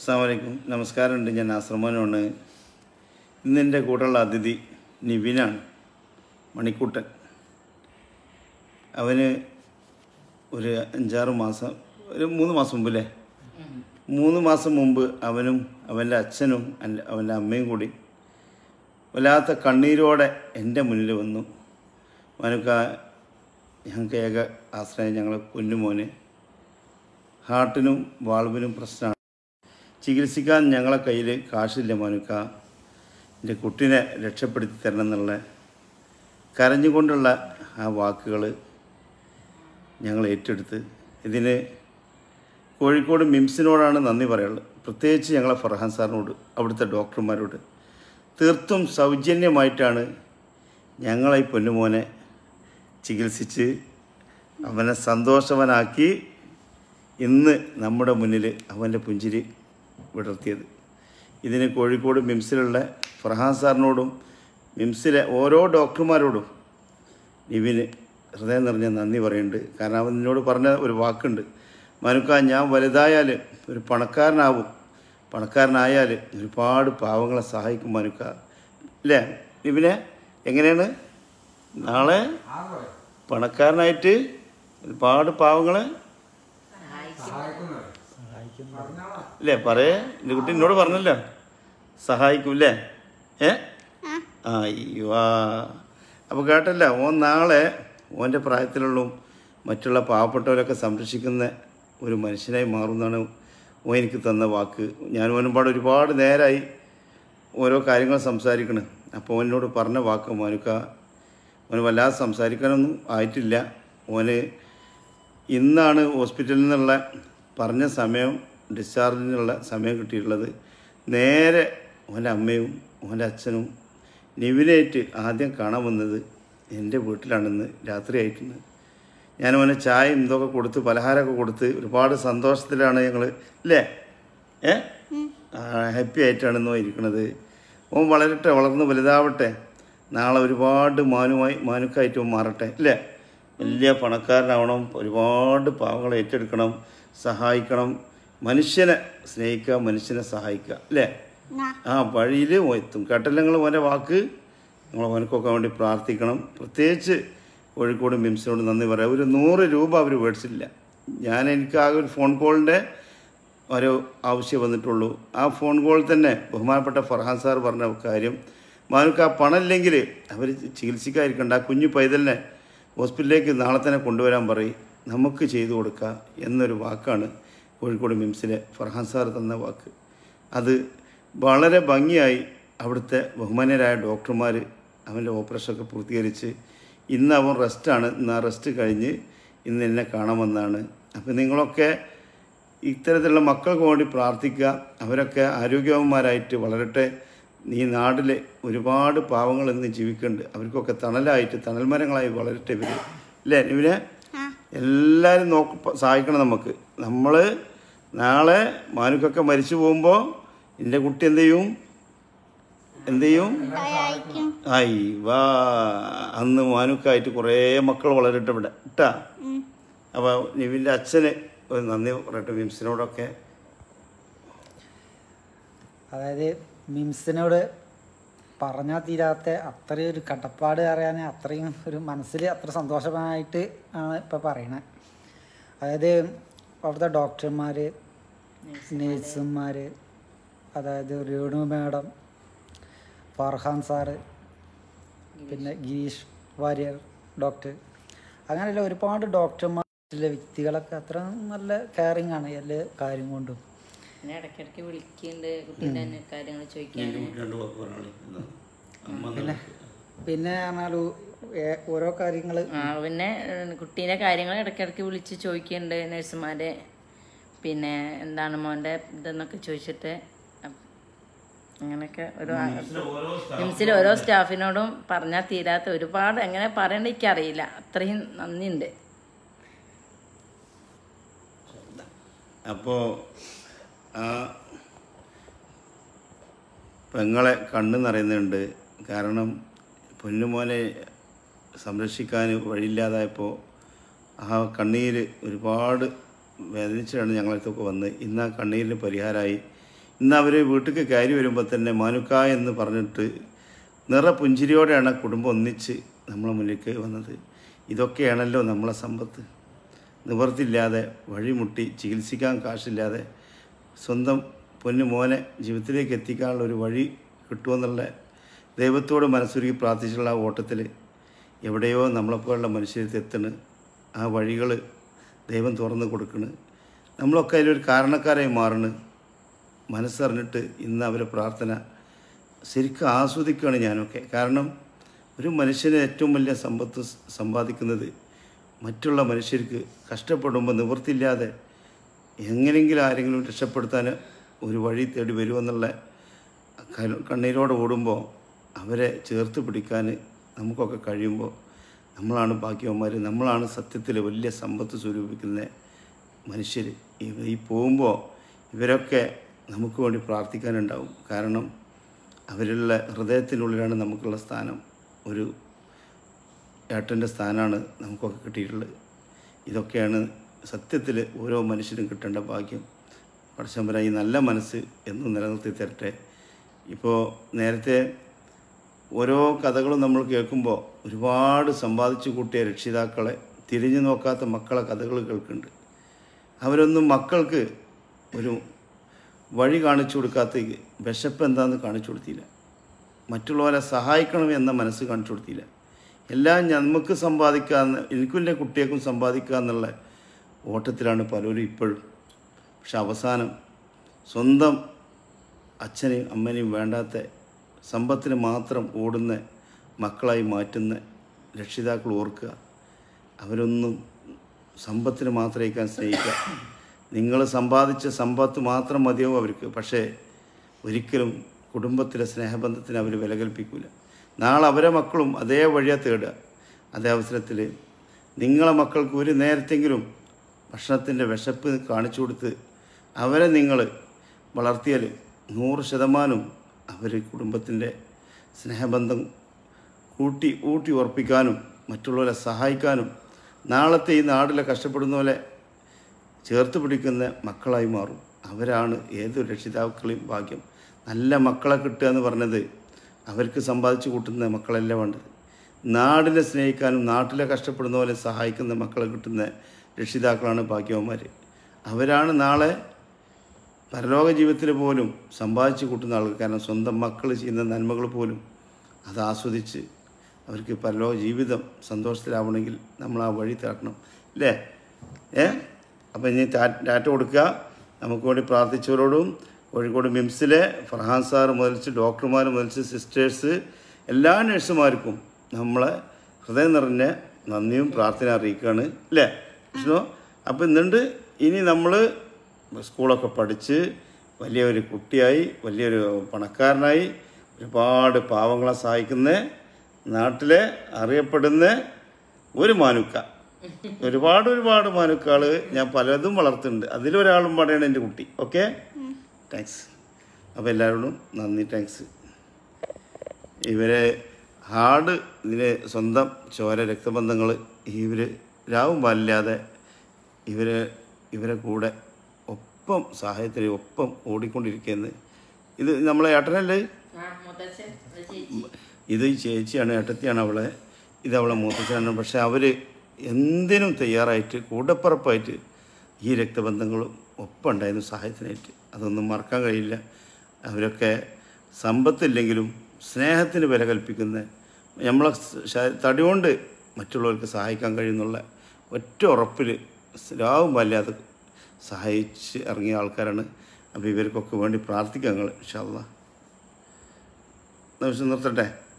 അസ്സലാമു നമസ്കാരമുണ്ട്. ഞാൻ നാസർ മാനുവാണ്. ഇന്നെൻ്റെ കൂടെയുള്ള അതിഥി നിവിനാണ്, മണിക്കുട്ടൻ. അവന് ഒരു 5-6 മാസം, ഒരു 3 മാസം മുമ്പ് അല്ലേ, 3 മാസം മുമ്പ് അവനും അവൻ്റെ അച്ഛനും അവൻ്റെ അമ്മയും കൂടി വല്ലാത്ത കണ്ണീരോടെ എൻ്റെ മുന്നിൽ വന്നു. മാനുക്ക, ഞങ്ങൾക്ക് ഏക ആശ്രയം ഞങ്ങളെ കുഞ്ഞുമോന് ഹാർട്ടിനും വാൾവിനും പ്രശ്നമാണ്. ചികിത്സിക്കാൻ ഞങ്ങളെ കയ്യിൽ കാശില്ല മാനുക്ക, എൻ്റെ കുട്ടീനെ രക്ഷപ്പെടുത്തി തരണം എന്നുള്ള കരഞ്ഞുകൊണ്ടുള്ള ആ വാക്കുകൾ ഞങ്ങൾ ഏറ്റെടുത്ത് ഇതിന് കോഴിക്കോട് മിംസിനോടാണ് നന്ദി പറയാനുള്ളത്. പ്രത്യേകിച്ച് ഞങ്ങളെ ഫർഹാൻ സാറിനോട്, അവിടുത്തെ ഡോക്ടർമാരോട്. തീർത്തും സൗജന്യമായിട്ടാണ് ഞങ്ങളെ ഈ പൊന്നുമോനെ ചികിത്സിച്ച് അവനെ സന്തോഷവനാക്കി ഇന്ന് നമ്മുടെ മുന്നിൽ അവൻ്റെ പുഞ്ചിരി വിടർത്തിയത്. ഇതിന് കോഴിക്കോട് മിംസിലുള്ള ഫർഹാൻ സാറിനോടും മിംസിലെ ഓരോ ഡോക്ടർമാരോടും നിവിന് ഹൃദയം നിറഞ്ഞ നന്ദി പറയുന്നുണ്ട്. കാരണം അവൻ എന്നോട് പറഞ്ഞ ഒരു വാക്കുണ്ട്, മാനുക്ക, ഞാൻ വലുതായാൽ ഒരു പണക്കാരനായാൽ ഒരുപാട് പാവങ്ങളെ സഹായിക്കും മാനുക്ക. അല്ലേ നിവിനെ? എങ്ങനെയാണ് നാളെ പണക്കാരനായിട്ട് ഒരുപാട് പാവങ്ങളെ അല്ലേ? പറയേ, എൻ്റെ കുട്ടി എന്നോട് പറഞ്ഞല്ലോ, സഹായിക്കും അല്ലേ? അയ്യോ, അപ്പോൾ കേട്ടല്ല, ഓൻ നാളെ ഓൻ്റെ പ്രായത്തിലുള്ള മറ്റുള്ള പാവപ്പെട്ടവരൊക്കെ സംരക്ഷിക്കുന്ന ഒരു മനുഷ്യനായി മാറുമെന്നാണ് ഓൻ എനിക്ക് തന്ന വാക്ക്. ഞാൻ ഓനോട് ഒരുപാട് നേരമായി ഓരോ കാര്യങ്ങൾ സംസാരിക്കണം. അപ്പോൾ ഓനോട് പറഞ്ഞ വാക്ക്, മാനുക്ക, ഓന് വല്ലാതെ സംസാരിക്കാനൊന്നും ആയിട്ടില്ല. ഓന് ഇന്നാണ് ഹോസ്പിറ്റലിൽ നിന്നുള്ള പറഞ്ഞ സമയം, ഡിസ്ചാർജിനുള്ള സമയം കിട്ടിയിട്ടുള്ളത്. നേരെ ഓൻ്റെ അമ്മയും ഓൻ്റെ അച്ഛനും നിവിനായിട്ട് ആദ്യം കാണാൻ വന്നത് എൻ്റെ വീട്ടിലാണെന്ന് രാത്രി ആയിട്ടുണ്ട്. ഞാൻ ഓനെ ചായയും ഇതൊക്കെ കൊടുത്ത് പലഹാരമൊക്കെ കൊടുത്ത് ഒരുപാട് സന്തോഷത്തിലാണ് ഞങ്ങൾ, അല്ലേ? ഹാപ്പി ആയിട്ടാണെന്നോ ഇരിക്കുന്നത്. ഓൻ വളരട്ടെ, വളർന്ന് വലുതാവട്ടെ, നാളെ ഒരുപാട് മാനുക്കായിട്ട് മാറട്ടെ, അല്ലേ? വലിയ പണക്കാരനാവണം, ഒരുപാട് പാവങ്ങളെ ഏറ്റെടുക്കണം, സഹായിക്കണം, മനുഷ്യനെ സ്നേഹിക്കുക, മനുഷ്യനെ സഹായിക്കുക, അല്ലേ? ആ വഴിയിൽ എത്തും. കേട്ടല്ലോ നിങ്ങൾ ഓൻ്റെ വാക്ക്. നിങ്ങൾ ഓനക്കൊക്കെ വേണ്ടി പ്രാർത്ഥിക്കണം. പ്രത്യേകിച്ച് കോഴിക്കോട് മിംസിനോട് നന്ദി പറയാം. ഒരു 100 രൂപ അവർ മേടിച്ചില്ല. എനിക്ക് ആകെ ഒരു ഫോൺ കോളിൻ്റെ ഒരു ആവശ്യം വന്നിട്ടുള്ളൂ. ആ ഫോൺ കോളിൽ തന്നെ ബഹുമാനപ്പെട്ട ഫർഹാൻ സാർ പറഞ്ഞ കാര്യം, മാനുക്ക് ആ പണം ഇല്ലെങ്കിൽ അവർ ചികിത്സിക്കാതിരിക്കണ്ട, ആ കുഞ്ഞു പൈതലിനെ ഹോസ്പിറ്റലിലേക്ക് നാളെ തന്നെ കൊണ്ടുവരാൻ പറയും, നമുക്ക് ചെയ്തു കൊടുക്കുക എന്നൊരു വാക്കാണ് കോഴിക്കോട് മിംസിലെ ഫർഹാൻ സാർ തന്ന വാക്ക്. അത് വളരെ ഭംഗിയായി അവിടുത്തെ ബഹുമാന്യരായ ഡോക്ടർമാർ അവൻ്റെ ഓപ്പറേഷനൊക്കെ പൂർത്തീകരിച്ച് ഇന്ന് അവൻ റെസ്റ്റാണ്. ഇന്ന് ആ റെസ്റ്റ് കഴിഞ്ഞ് ഇന്ന് എന്നെ കാണാമെന്നാണ്. അപ്പോൾ നിങ്ങളൊക്കെ ഇത്തരത്തിലുള്ള മക്കൾക്ക് വേണ്ടി പ്രാർത്ഥിക്കുക. അവരൊക്കെ ആരോഗ്യവാന്മാരായിട്ട് വളരട്ടെ. ഈ നാട്ടിൽ ഒരുപാട് പാവങ്ങൾ ഇന്ന് ജീവിക്കുന്നുണ്ട്. അവർക്കൊക്കെ തണലായിട്ട്, തണൽമരങ്ങളായി വളരട്ടെ ഇവർ, അല്ലേ ഇവരെ? എല്ലാവരും സഹായിക്കണം നമുക്ക്. നമ്മൾ നാളെ മാനുക്കൊക്കെ മരിച്ചു പോകുമ്പോൾ എൻ്റെ കുട്ടി എന്ത് ചെയ്യും? ആയി വാ, അന്ന് മാനുക്കായിട്ട് കുറേ മക്കൾ വളരട്ടെ ഇവിടെ, ഇട്ടാ. അപ്പോൾ നിവിൻ്റെ അച്ഛന് ഒരു നന്ദി പറയട്ടെ മിംസിനോടൊക്കെ. അതായത് മിംസിനോട് പറഞ്ഞാൽ തീരാത്ത അത്രയും ഒരു കടപ്പാട് അറിയാൻ, അത്രയും ഒരു മനസ്സിൽ അത്ര സന്തോഷമായിട്ട് ആണ് ഇപ്പോൾ പറയണത്. അതായത് അവിടുത്തെ ഡോക്ടർമാർ, നേഴ്സുമാർ, അതായത് രേണു മാഡം, ഫർഹാൻ സാറ്, പിന്നെ ഗിരീഷ് വാര്യർ ഡോക്ടർ, അങ്ങനെയുള്ള ഒരുപാട് ഡോക്ടർമാരുടെ വ്യക്തികളൊക്കെ അത്ര നല്ല കെയറിങ് ആണ് എല്ലാ കാര്യം കൊണ്ടും. ഇടയ്ക്കിടയ്ക്ക് വിളിക്കുന്നുണ്ട് കുട്ടീൻ്റെ കാര്യങ്ങൾ ചോദിക്കാൻ. പിന്നെ പറഞ്ഞാൽ ഓരോ കാര്യങ്ങൾ, പിന്നെ കുട്ടീൻ്റെ കാര്യങ്ങൾ ഇടയ്ക്കിടയ്ക്ക് വിളിച്ച് ചോദിക്കുന്നുണ്ട് നഴ്സുമാരെ. പിന്നെ എന്താണ് മോൻ്റെ ഇതെന്നൊക്കെ ചോദിച്ചിട്ട് അങ്ങനെയൊക്കെ മിംസിലെ ഓരോ സ്റ്റാഫിനോടും പറഞ്ഞാൽ തീരാത്ത ഒരുപാട്, എങ്ങനെ പറയണ്ട എനിക്കറിയില്ല, അത്രയും നന്ദിയുണ്ട്. അപ്പോൾ ആ പെങ്ങളെ കണ്ണ് നിറയുന്നുണ്ട്. കാരണം പൊന്നുമോനെ സംരക്ഷിക്കാൻ വഴിയില്ലാതായപ്പോൾ ആ കണ്ണീര് ഒരുപാട് വേദനിച്ചിട്ടാണ് ഞങ്ങളടുത്തൊക്കെ വന്ന്. ഇന്ന് ആ കണ്ണീരിന് പരിഹാരമായി. ഇന്ന് അവർ വീട്ടിലേക്ക് കയറി വരുമ്പോൾ തന്നെ മാനുക്ക എന്ന് പറഞ്ഞിട്ട് പുഞ്ചിരിയോടെയാണ് കുടുംബം ഒന്നിച്ച് നമ്മളെ മുന്നിലേക്ക് വന്നത്. ഇതൊക്കെയാണല്ലോ നമ്മളെ സമ്പത്ത്. നിവർത്തില്ലാതെ വഴിമുട്ടി ചികിത്സിക്കാൻ കാശില്ലാതെ സ്വന്തം പൊന്നു മോനെ ജീവിതത്തിലേക്ക് എത്തിക്കാനുള്ള ഒരു വഴി കിട്ടുമെന്നുള്ള ദൈവത്തോട് മനസ്സുരുക്കി പ്രാർത്ഥിച്ചുള്ള ആ ഓട്ടത്തിൽ എവിടെയോ നമ്മളെപ്പോലുള്ള മനുഷ്യർക്ക് എത്തണ്. ആ വഴികൾ ദൈവം തുറന്ന് കൊടുക്കണ്. നമ്മളൊക്കെ അതിലൊരു കാരണക്കാരായി മാറണ്. മനസ്സറിഞ്ഞിട്ട് ഇന്ന് അവരെ പ്രാർത്ഥന ശരിക്കും ആസ്വദിക്കുകയാണ് ഞാനൊക്കെ. കാരണം ഒരു മനുഷ്യന് ഏറ്റവും വലിയ സമ്പത്ത് സമ്പാദിക്കുന്നത് മറ്റുള്ള മനുഷ്യർക്ക് കഷ്ടപ്പെടുമ്പോൾ നിവൃത്തിയില്ലാതെ എങ്ങനെയെങ്കിലും ആരെങ്കിലും രക്ഷപ്പെടുത്താൻ ഒരു വഴി തേടി വരുമെന്നുള്ള കണ്ണീരോടെ ഓടുമ്പോൾ അവരെ ചേർത്ത് പിടിക്കാൻ നമുക്കൊക്കെ കഴിയുമ്പോൾ നമ്മളാണ് ഭാഗ്യവന്മാർ. നമ്മളാണ് സത്യത്തിൽ വലിയ സമ്പത്ത് സ്വരൂപിക്കുന്ന മനുഷ്യർ. ഈ പോകുമ്പോൾ ഇവരൊക്കെ നമുക്ക് വേണ്ടി പ്രാർത്ഥിക്കാനുണ്ടാവും. കാരണം അവരുടെ ഹൃദയത്തിനുള്ളിലാണ് നമുക്കുള്ള സ്ഥാനം. ഒരു ഏട്ടൻ്റെ സ്ഥാനമാണ് നമുക്കൊക്കെ കിട്ടിയിട്ടുള്ളത്. ഇതൊക്കെയാണ് സത്യത്തിൽ ഓരോ മനുഷ്യനും കിട്ടേണ്ട ഭാഗ്യം. പടച്ചമ്പര ഈ നല്ല മനസ്സ് എന്നും നിലനിർത്തി തരട്ടെ. ഇപ്പോൾ നേരത്തെ ഓരോ കഥകളും നമ്മൾ കേൾക്കുമ്പോൾ ഒരുപാട് സമ്പാദിച്ചു കൂട്ടിയ രക്ഷിതാക്കളെ തിരിഞ്ഞു നോക്കാത്ത മക്കളെ കഥകൾ കേൾക്കുന്നുണ്ട്. അവരൊന്നും മക്കൾക്ക് ഒരു വഴി കാണിച്ചു കൊടുക്കാത്ത വിശപ്പ് എന്താണെന്ന് കാണിച്ചു കൊടുത്തില്ല. മറ്റുള്ളവരെ സഹായിക്കണം എന്ന മനസ്സ് കാണിച്ചു കൊടുത്തില്ല. എല്ലാം നമുക്ക് സമ്പാദിക്കാമെന്ന്, എനിക്കും എൻ്റെ കുട്ടികൾക്കും സമ്പാദിക്കുക എന്നുള്ള ഓട്ടത്തിലാണ് പലരും ഇപ്പോഴും. പക്ഷെ അവസാനം സ്വന്തം അച്ഛനെയും അമ്മനെയും വേണ്ടാത്ത സമ്പത്തിന് മാത്രം ഓടുന്ന മക്കളായി മാറ്റുന്ന രക്ഷിതാക്കൾ ഓർക്കുക. അവരൊന്നും സമ്പത്തിന് മാത്രമേക്കാൻ സ്നേഹിക്കുക. നിങ്ങൾ സമ്പാദിച്ച സമ്പത്ത് മാത്രം മതിയാവും അവർക്ക്. പക്ഷേ ഒരിക്കലും കുടുംബത്തിലെ സ്നേഹബന്ധത്തിന് അവർ വില കൽപ്പിക്കില്ല. നാളെ അവരെ മക്കളും അതേ വഴിയാണ് തേടുക. അതേ അവസരത്തിൽ നിങ്ങളെ മക്കൾക്ക് ഒരു നേരത്തെങ്കിലും ഭക്ഷണത്തിൻ്റെ വിശപ്പ് കാണിച്ചു കൊടുത്ത് അവരെ നിങ്ങൾ വളർത്തിയാൽ 100% അവർ കുടുംബത്തിൻ്റെ സ്നേഹബന്ധം ഊട്ടി ഉറപ്പിക്കാനും മറ്റുള്ളവരെ സഹായിക്കാനും നാളത്തെ ഈ നാട്ടിലെ കഷ്ടപ്പെടുന്ന പോലെ ചേർത്ത് പിടിക്കുന്ന മക്കളായി മാറും. അവരാണ് ഏതൊരു രക്ഷിതാക്കളെയും ഭാഗ്യം. നല്ല മക്കളെ കിട്ടുക എന്ന് പറഞ്ഞത് അവർക്ക് സമ്പാദിച്ചു കൂട്ടുന്ന മക്കളല്ല വേണ്ടത്. നാടിനെ സ്നേഹിക്കാനും നാട്ടിലെ കഷ്ടപ്പെടുന്ന പോലെ സഹായിക്കുന്ന മക്കളെ കിട്ടുന്ന രക്ഷിതാക്കളാണ് ഭാഗ്യവന്മാർ. അവരാണ് നാളെ പരലോക ജീവിതത്തിൽ പോലും സമ്പാദിച്ചു കൂട്ടുന്ന ആൾക്ക്. കാരണം സ്വന്തം മക്കൾ ചെയ്യുന്ന നന്മകൾ പോലും അത് ആസ്വദിച്ച് അവർക്ക് പരലോക ജീവിതം സന്തോഷത്തിലാവണമെങ്കിൽ നമ്മൾ ആ വഴി തേടണം, അല്ലേ? അപ്പം ഇനി ടാറ്റ കൊടുക്കുക. നമുക്ക് വേണ്ടി പ്രാർത്ഥിച്ചവരോടും കോഴിക്കോട് മിംസിലെ ഫർഹാൻ സാർ മുതൽച്ച് ഡോക്ടർമാർ മുതൽച്ച് സിസ്റ്റേഴ്സ് എല്ലാ നഴ്സുമാർക്കും നമ്മളെ ഹൃദയം നിറഞ്ഞ നന്ദിയും പ്രാർത്ഥന അറിയിക്കുകയാണ്, അല്ലേ വിഷ്ണു? അപ്പം ഇന്നുണ്ട് ഇനി നമ്മൾ സ്കൂളൊക്കെ പഠിച്ച് വലിയൊരു കുട്ടിയായി വലിയൊരു പണക്കാരനായി ഒരുപാട് പാവങ്ങളെ സഹായിക്കുന്ന നാട്ടിലെ അറിയപ്പെടുന്ന ഒരു മാനുക്ക. ഒരുപാട് മാനുക്കൾ ഞാൻ പലതും വളർത്തുന്നുണ്ട്. അതിലൊരാളും പാടെയാണ് എൻ്റെ കുട്ടി. Okay, thanks. അപ്പോൾ എല്ലാവരോടും നന്ദി, താങ്ക്സ്. ഇവരെ ഹാർഡ് ഇതിന് സ്വന്തം ചോര രക്തബന്ധങ്ങൾ ഇവർ രാവും പാലില്ലാതെ ഇവരെ കൂടെ ഒപ്പം സഹായത്തിന് ഒപ്പം ഓടിക്കൊണ്ടിരിക്കുന്നത്. ഇത് നമ്മളെ ഏട്ടനല്ലേ? ഇത് ചേച്ചിയാണ്, ഏട്ടത്തിയാണ് അവളെ. ഇത് അവളെ മൂത്തച്ഛനാണ്. പക്ഷെ അവർ എന്തിനും തയ്യാറായിട്ട് കൂടപ്പറപ്പായിട്ട് ഈ രക്തബന്ധങ്ങളും ഒപ്പം ഉണ്ടായിരുന്നു സഹായത്തിനായിട്ട്. അതൊന്നും മറക്കാൻ കഴിയില്ല. അവരൊക്കെ സമ്പത്തില്ലെങ്കിലും സ്നേഹത്തിന് വില കൽപ്പിക്കുന്ന, നമ്മളെ തടി കൊണ്ട് മറ്റുള്ളവർക്ക് സഹായിക്കാൻ കഴിയുന്നുള്ള ഒറ്റ ഉറപ്പിൽ രാവും വല്ലാതെ സഹായിച്ച് ഇറങ്ങിയ ആൾക്കാരാണ്. അപ്പോൾ ഇവർക്കൊക്കെ വേണ്ടി പ്രാർത്ഥിക്കുക ഞങ്ങൾ. ഇൻഷാ അല്ലാഹ്. നിർത്തട്ടെ.